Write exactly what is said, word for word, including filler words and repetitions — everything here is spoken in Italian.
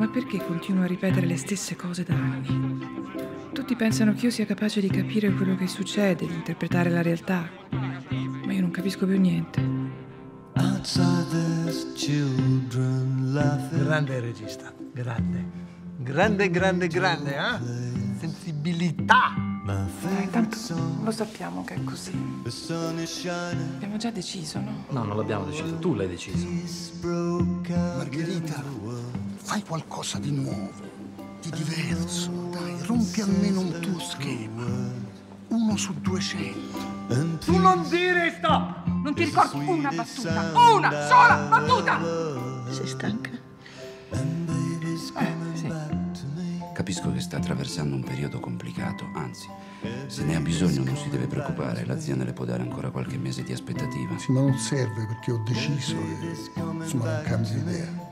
Ma perché continuo a ripetere le stesse cose da anni? Tutti pensano che io sia capace di capire quello che succede, di interpretare la realtà. Ma io non capisco più niente. Grande regista, grande. Grande, grande, grande, eh? Sensibilità! Dai, tanto lo sappiamo che è così. Abbiamo già deciso, no? No, non l'abbiamo deciso, tu l'hai deciso. Margherita, fai qualcosa di nuovo, di diverso, dai, rompi almeno un tuo schema. Uno su duecento. Tu non dire stop! Non ti ricordi una battuta? Una sola battuta! Sei stanca? Eh, sì. Capisco che sta attraversando un periodo complicato, anzi, se ne ha bisogno non si deve preoccupare, l'azienda le può dare ancora qualche mese di aspettativa. Sì, ma non serve perché ho deciso e insomma non cambio idea.